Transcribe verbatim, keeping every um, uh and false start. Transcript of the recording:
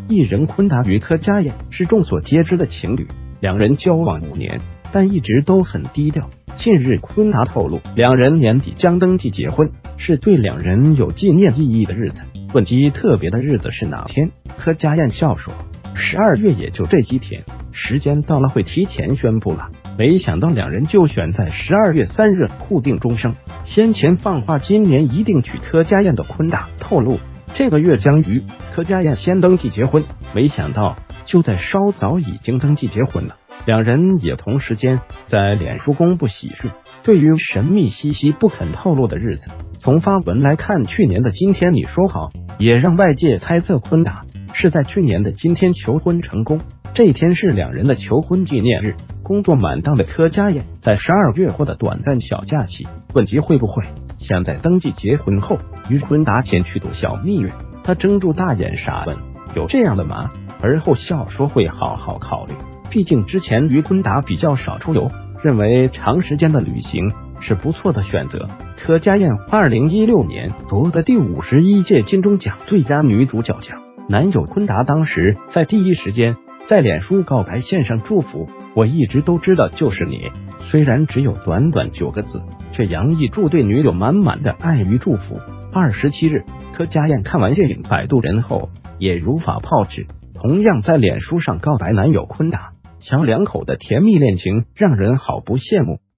艺人昆达与柯佳嬿是众所皆知的情侣，两人交往五年，但一直都很低调。近日，昆达透露，两人年底将登记结婚，是对两人有纪念意义的日子。问及特别的日子是哪天，柯佳嬿笑说：“十二月也就这几天，时间到了会提前宣布了。”没想到两人就选在十二月三日互定终生。先前放话今年一定娶柯佳嬿的昆达透露，这个月将与柯佳嬿先登记结婚，没想到就在稍早已经登记结婚了。两人也同时间在脸书公布喜讯。对于神秘兮兮不肯透露的日子，从发文来看，去年的今天你说好，也让外界猜测昆达是在去年的今天求婚成功。这一天是两人的求婚纪念日。工作满档的柯佳嬿在十二月获得短暂小假期，问及会不会想在登记结婚后与昆达前去度小蜜月，他睁住大眼傻问：“有这样的吗？”而后笑说会好好考虑，毕竟之前与昆达比较少出游，认为长时间的旅行是不错的选择。柯佳嬿二零一六年夺得第五十一届金钟奖最佳女主角奖，男友昆达当时在第一时间在脸书告白，献上祝福：“我一直都知道就是你。”虽然只有短短九个字，却洋溢住对女友满满的爱与祝福。二十七日，柯佳嬿看完电影《摆渡人》后，也如法炮制，同样在脸书上告白男友昆达。小两口的甜蜜恋情让人好不羡慕。